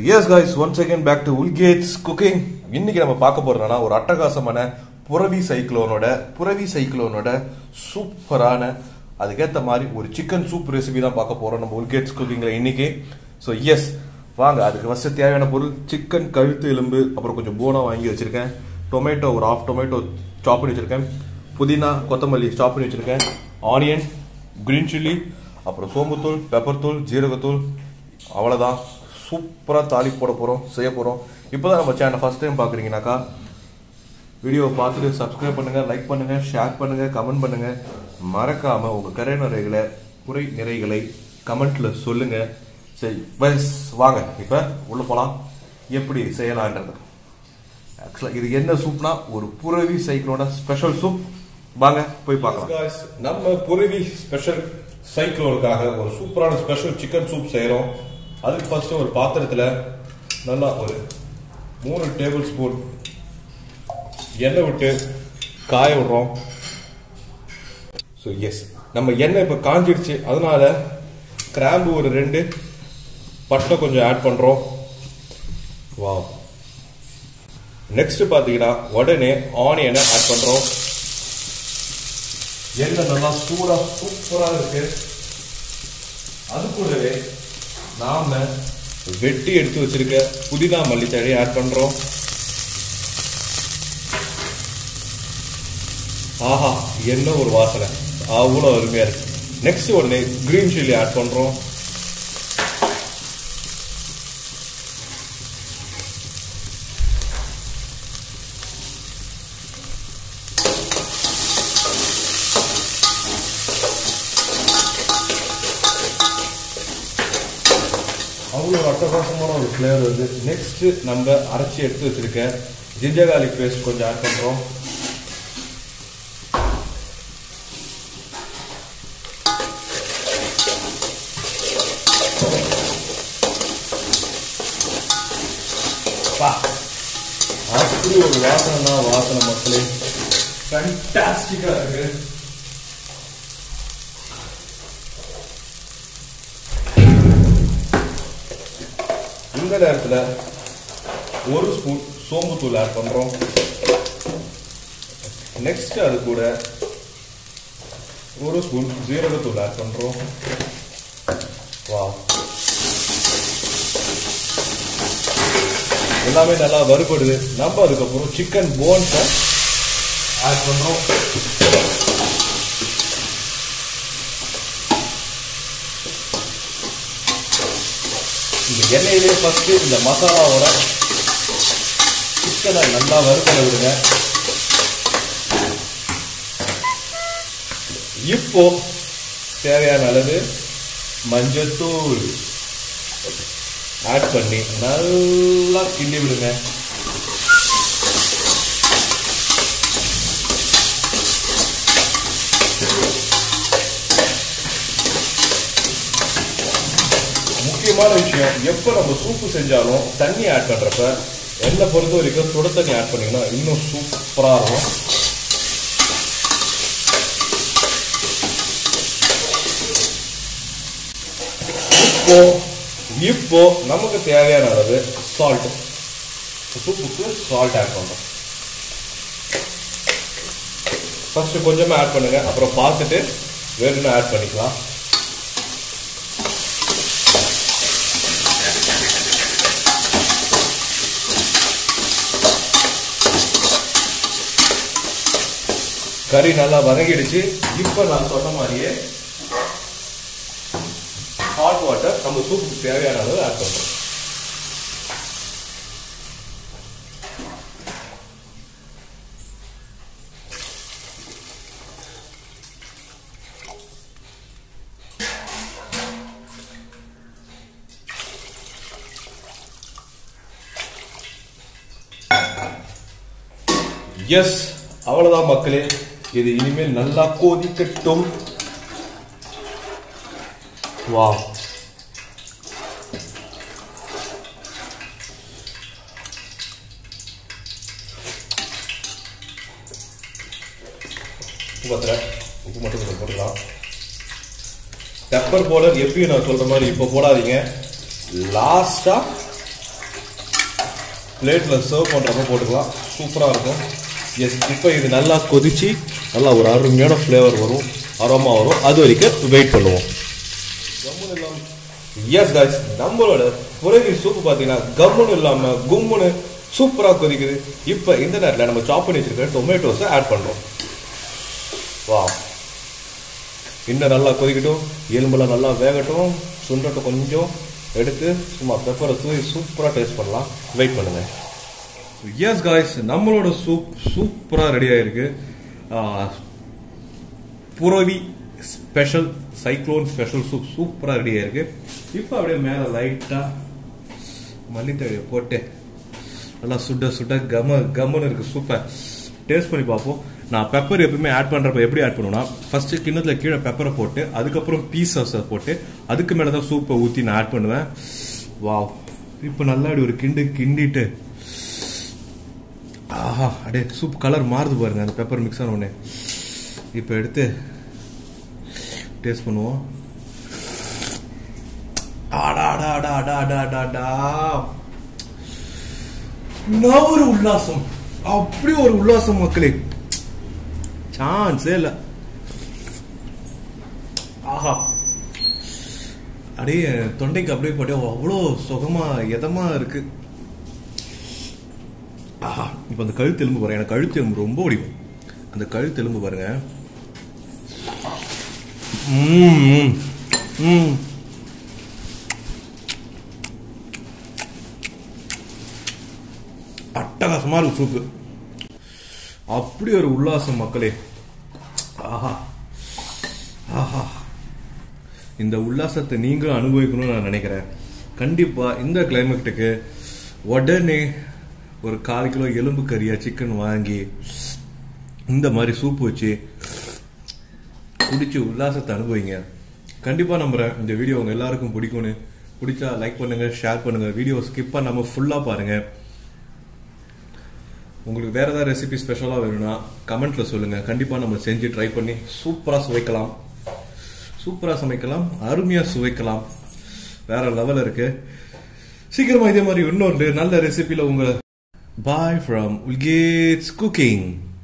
yes guys, once again back to Ulagates Cooking. இன்னைக்கு நம்ம பார்க்க போறோம்னா ஒரு அட்டகாசமான புரவிசைக்ளோனோட சூப்பரான அதுக்கேத்த மாதிரி ஒரு சிக்கன் சூப் ரெசிபி தான் பார்க்க போறோம் நம்ம Ulagates Cookingல இன்னைக்கு. So yes, வாங்க அதுக்கு ஃபர்ஸ்ட் தேவையான பொருள் சிக்கன் கழுத்து எலும்பு, அப்புறம் கொஞ்சம் போனா வாங்கி வச்சிருக்கேன், டொமேட்டோ ஒரு half டொமேட்டோ சாப் பண்ணி வச்சிருக்கேன், புதினா கொத்தமல்லி சாப் பண்ணி வச்சிருக்கேன், ஆனியன், கிரீன் சில்லி, அப்புறம் சோம்புத்தூள், பெப்பர் தூள், ஜீரகத்தூள். அவ்வளவுதான். சூப்பரா தாளி போட போறோம், செய்ய போறோம். இப்போதான் நம்ம சேனல் ஃபர்ஸ்ட் டைம் பாக்குறீங்கனாக்கா வீடியோ பார்த்துட்டு சப்ஸ்கிரைப் பண்ணுங்க, லைக் பண்ணுங்க, ஷேர் பண்ணுங்க, கமெண்ட் பண்ணுங்க. மறக்காம உங்க குறை நிறைகளை கமெண்ட்ல சொல்லுங்க. சரி பஸ் வாங்க இப்ப உள்ள போலாம். எப்படி செய்யலாம்ன்றது. ஆக்சுவலா இது என்ன சூப்னா ஒரு புரவி சைக்ளோனோட ஸ்பெஷல் சூப். வாங்க போய் பார்க்கலாம். நம்ம புரவி ஸ்பெஷல் சைக்ளோனுக்காக ஒரு சூப்பரான ஸ்பெஷல் சிக்கன் சூப் செய்யறோம். அதுக்கு ஃபர்ஸ்ட் ஒரு பாத்திரத்துல நல்லா ஒரு 3 டேபிள் ஸ்பூன் எண்ணெய் விட்டு காய விடுறோம். ஸோ எஸ், நம்ம எண்ணெய் இப்போ காஞ்சிடுச்சு, அதனால கிராம்பு ஒரு 2, பட்டை கொஞ்சம் ஆட் பண்றோம். வா, நெக்ஸ்ட் பாத்தீங்கன்னா உடனே ஆனியனை ஆட் பண்றோம். எண்ணெய் நல்லா சூப்பரா இருக்கு. அது கூடவே நாம வெட்டி எடுத்து வச்சிருக்க புதினா மல்லித்தழை ஆட் பண்றோம். ஆஹா, என்ன ஒரு வாசனை, அவ்வளோ அருமையா இருக்கு. நெக்ஸ்ட் உடனே கிரீன் சில்லி ஆட் பண்றோம். அவ்வளோ அட்டகாசமான ஒரு ஃப்ளேவர் வருது. நெக்ஸ்ட் நம்ம அரைச்சி எடுத்து வச்சிருக்க ஜிஞ்சர் கார்லிக் பேஸ்ட் கொஞ்சம் ஆட் பண்றோம். அப்படி ஒரு வாசனை மக்களே, ஃபேண்டாஸ்டிக்கா இருக்கு. இந்த நேரத்துல 1 ஸ்பூன் சோம்புத்தூள் ஆட் பண்றோம். நெக்ஸ்ட் அது கூட 1 ஸ்பூன் ஜீரகத்தூள் ஆட் பண்றோம். வாவ், எல்லாமே நல்லா வறுபடுது. நம்ம அதுக்கப்புறம் சிக்கன் போன்ஸை ஆட் பண்றோம். இந்த எண்ணெயிலே ஃபர்ஸ்ட் இந்த மசாலாவோட சிக்கனை நல்லா வறுபட விடுங்க. இப்போ தேவையான அளவு மஞ்சத்தூள் ஆட் பண்ணி நல்லா கிண்டி விடுங்க. முக்கியமான விஷயம், எப்ப நம்ம சூப்பு செஞ்சாலும் தண்ணி ஆட் பண்றப்ப என்ன பொறுத்த வரைக்கும் சுட தண்ணி ஆட் பண்ணீங்கன்னா இன்னும் சூப்பரா இருக்கும். இப்போ நமக்கு தேவையான அளவு சால்ட், சூப்புக்கு சால்ட் ஆட் பண்றோம். ஃபர்ஸ்ட் கொஞ்சமா ஆட் பண்ணுங்க, அப்புறம் பார்த்துட்டு வேணும்னு ஆட் பண்ணிக்கலாம். கறி நல்லா வதங்கிடுச்சு. இப்ப நான் சொன்ன மாதிரியே ஹாட் வாட்டர் நம்ம சூப்புக்கு தேவையான அளவு ஆட் பண்றோம். எஸ், அவ்வளவுதான் மக்களே. இது இனிமேல் நல்லா கொதிக்கட்டும். வா, உப்பு மட்டும் கொஞ்சம் போட்டுக்கலாம். பெப்பர் பவுடர் எப்பயும் நான் சொல்ற மாதிரி இப்போ போடாதீங்க, லாஸ்டா பிளேட்ல சர்வ் பண்றப்ப போட்டுக்கலாம். சூப்பரா இருக்கும். எஸ், இப்போ இது நல்லா கொதிச்சு நல்லா ஒரு அருமையான ஃப்ளேவர் வரும், அரோமா வரும். அது வரைக்கும் வெயிட் பண்ணுவோம். எஸ் गाइस, நம்மளோட புரவி சூப் பார்த்தீங்கன்னா கம்முன்னு இல்லாம கும்முன்னு சூப்பரா கொதிக்குது. இப்போ இந்த நேரத்தில் நம்ம சாப் பண்ணி வச்சிருக்க டொமேட்டோஸை ஆட் பண்றோம். வா, இன்னும் நல்லா கொதிக்கட்டும், எலும்பெல்லாம் நல்லா வேகட்டும், சுண்டட்டும். கொஞ்சம் எடுத்து சும்மா பெப்பரை தூவி சூப்பராக டேஸ்ட் பண்ணலாம். வெயிட் பண்ணுங்க. எஸ் गाइस, நம்மளோட சூப் சூப்பராக ரெடி ஆயிருக்கு. Burevi special cyclone special soup சூப்பராக ரெடி ஆயிருக்கு. இப்போ அப்படியே மேலே லைட்டாக மல்லித்தழையை போட்டு நல்லா சுட சுட கம்முன்னு இருக்கு. சூப்பர். டேஸ்ட் பண்ணி பார்ப்போம். நான் பெப்பர் எப்பவுமே ஆட் பண்றப்ப எப்படி ஆட் பண்ணுவேன்னா, ஃபர்ஸ்ட் கிண்ணத்துல கீழே பெப்பரை போட்டு அதுக்கப்புறம் பீசஸை போட்டு அதுக்கு மேலே தான் சூப்பை ஊற்றி நான் ஆட் பண்ணுவேன். வாவ், இப்போ நல்லா அப்படி ஒரு கிண்டிட்டு ஆஹா, அப்படியே சூப் கலர் மாறுது பாருங்க அந்த பெப்பர் மிக்ஸ் ஆன உடனே. இப்போ எடுத்து டேஸ்ட் பண்ணுவோம். ஒரு உல்லாசம், அப்படி ஒரு உல்லாசம் மக்களே, சான்ஸே இல்ல. ஆஹா, அப்படியே தொண்டைக்கு அப்படியே போட்டு அவ்வளோ சுகமா இதமா இருக்கு. ஆஹா, இப்ப அந்த கழுத்து எலும்பு பாருங்க, எனக்கு கழுத்து எலும்பு ரொம்ப பிடிக்கும். அந்த கழுத்து எலும்பு பாருங்க. அட்டகாசமா இருக்கு சூப்பு. அப்படி ஒரு உல்லாசம் மக்களே. ஆஹா ஆஹா, இந்த உல்லாசத்தை நீங்களும் அனுபவிக்கணும்னு நான் நினைக்கிறேன். கண்டிப்பா இந்த கிளைமேட்டுக்கு உடனே ஒரு 1/4 கிலோ எலும்பு கறியா சிக்கன் வாங்கி இந்த மாதிரி சூப்பு வச்சு குடிச்சு உல்லாசத்தை அனுபவிங்க. கண்டிப்பா நம்புறேன் இந்த வீடியோ உங்க எல்லாருக்கும் பிடிக்கும்னு. பிடிச்சா லைக் பண்ணுங்க, ஷேர் பண்ணுங்க, வீடியோ ஸ்கிப் பண்ணாம ஃபுல்லா பாருங்க. உங்களுக்கு வேற ஏதாவது ரெசிபி ஸ்பெஷலா வேணும்னா கமெண்ட்ல சொல்லுங்க. கண்டிப்பா நம்ம செஞ்சு ட்ரை பண்ணி சூப்பரா சுவைக்கலாம், சூப்பரா சமைக்கலாம், அருமையா சுவைக்கலாம். வேற லெவல் இருக்கு. சீக்கிரமா இதே மாதிரி இன்னொரு நல்ல ரெசிபில உங்க பாய் ஃப்ரம் உல்கேட்ஸ் குக்கிங்.